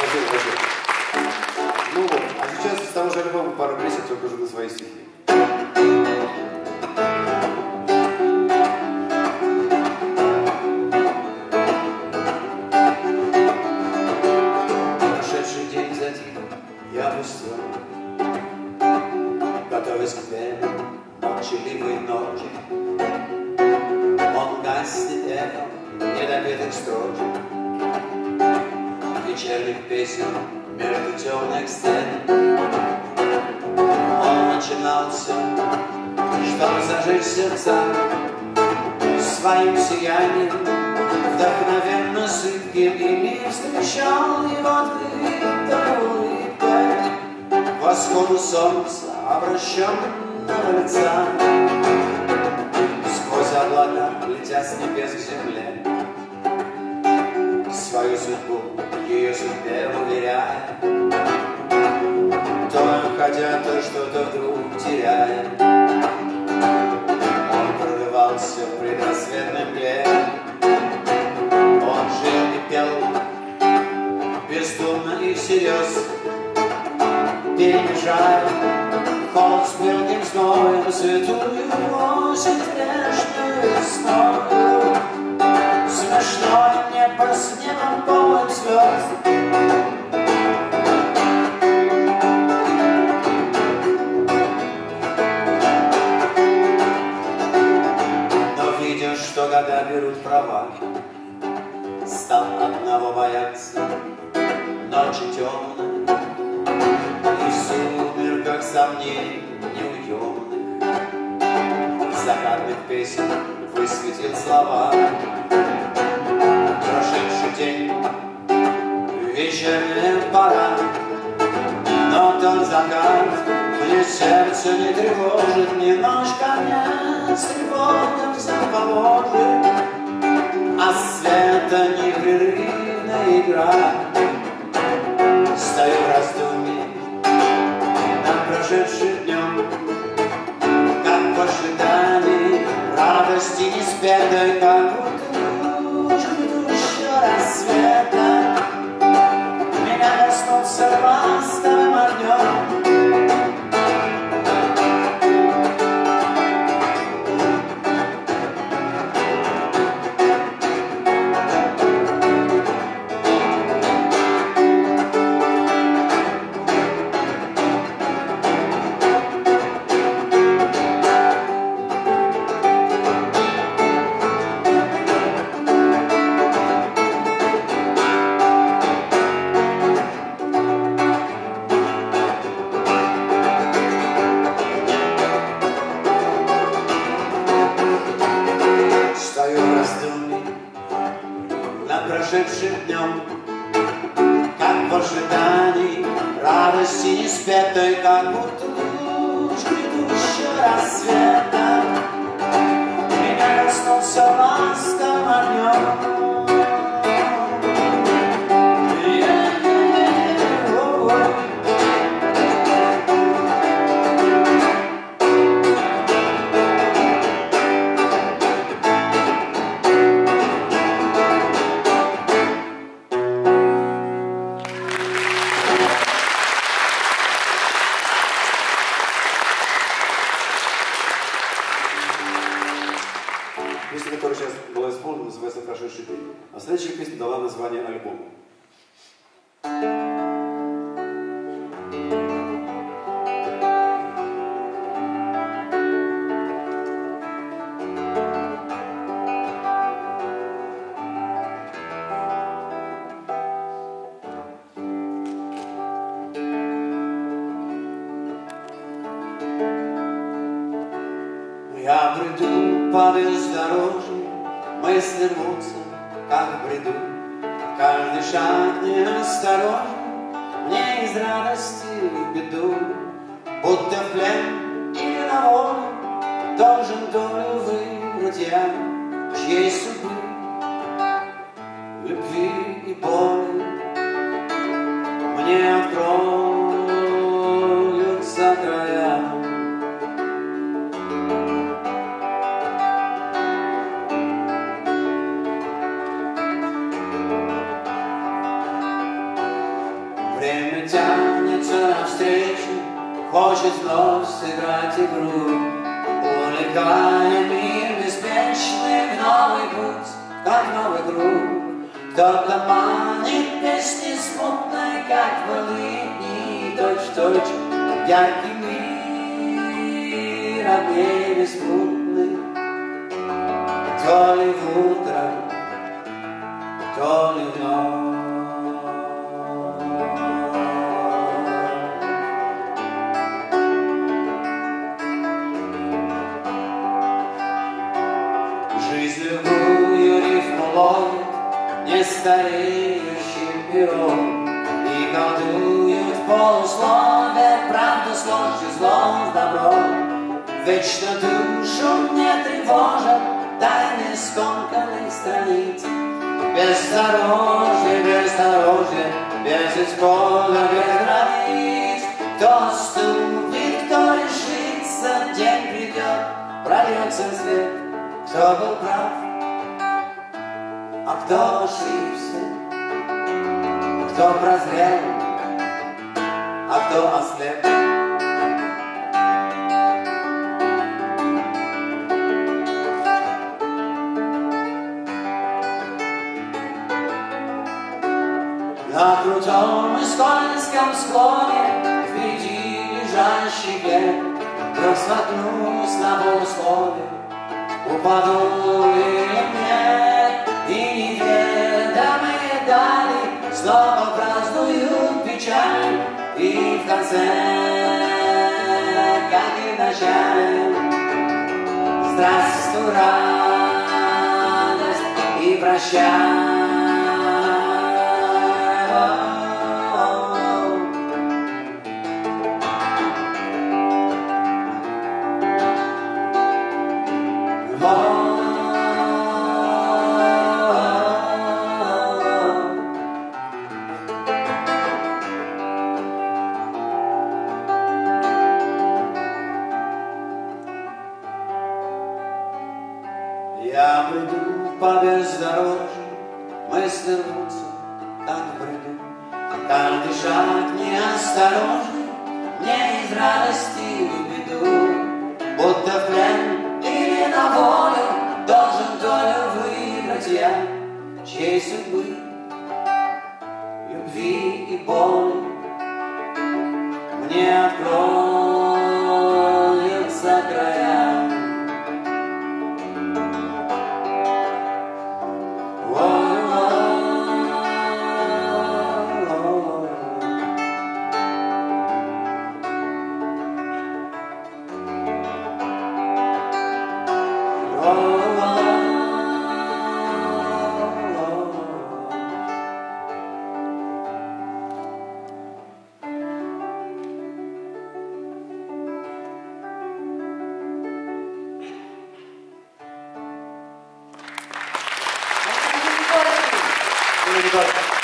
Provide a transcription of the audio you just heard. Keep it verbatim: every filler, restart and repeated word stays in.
Спасибо большое. Ну вот, а сейчас с того же альбома пару песен, только уже на свои стихи. Прошедший день затих, я пустел, готовясь к первой молчаливой ночи. Он гаснет эхом недопетых строчек, вечерних песен между темных стен. Он начинался, чтобы зажечь сердца своим сиянием, вдохновенно сыпким, и мир встречал его открытой улыбкой к восходу солнца обращенного лица. Сквозь облака, летя с небес к земле, свою судьбу ее судьбе уверяя, то находя, то что-то вдруг теряя. Он прорывался в предрассветной мгле, он жил и пел бездумно и всерьез, перемежая холод с пылким зноем, святую осень грешную весною, смешное небо с небом полным звезд. Но видя, что года берут права, стал одного бояться ночи темной, и в сумерках сомнений неуемных закатных песен высветил слова. Прошедший день, вечерняя пора, но тот закат мне сердце не тревожит, мне ночь конец тревогам всем поможет, а света непрерывная игра. Стою в раздумье над прошедшим днем, как в ожидании радости неспетой, как будто ждущего рассвета меня коснулся ласковым огнем. Прошедшим днем, как в ожидании радости неспетой, как будто луч грядущего рассвета меня коснулся ласковым огнем. Песня, которая сейчас была исполнена, называется «Прошедший день». А следующая песня дала название альбому. Я бреду по бездорожью, мысли рвутся, как в бреду. Каждый шаг неосторожен, мне из радости в беду. Будто в плен или на волю должен долю выбрать я, чьей судьбы, любви и боли мне откроются края. хочет вновь сыграть игру, увлекая мир беспечный в новый путь, как новый круг. Кто-то манит песни смутной, как былые дни, точь-в-точь яркий мир огней беспутных. То ли в утро, то ли в ночь. Жизнь любую рифму ловит нестареющим пером и колдует в полуслове правду сложь и зло в добро. Вечно душу не тревожат тайны скомканных страниц. Бездорожье, бездорожье, без исхода, без границ. Кто ступит, кто решится, день придет, прольется свет. Кто был прав, а кто ошибся, кто прозрел, а кто ослеп. На крутом и скользком склоне впереди лежащий лет, вдруг споткнусь на полуслове, упаду или нет, и неведомые дали снова празднуют печаль, и в конце, как и в начале, здравствуй, радость и прощай. Я приду по бездорожью, мысли рвутся, как в бреду. Каждый шаг неосторожный, не из радости в беду. Будто в плен или на волю должен долю выбрать я, чьей судьбы, любви и боли мне откроются края. Николай.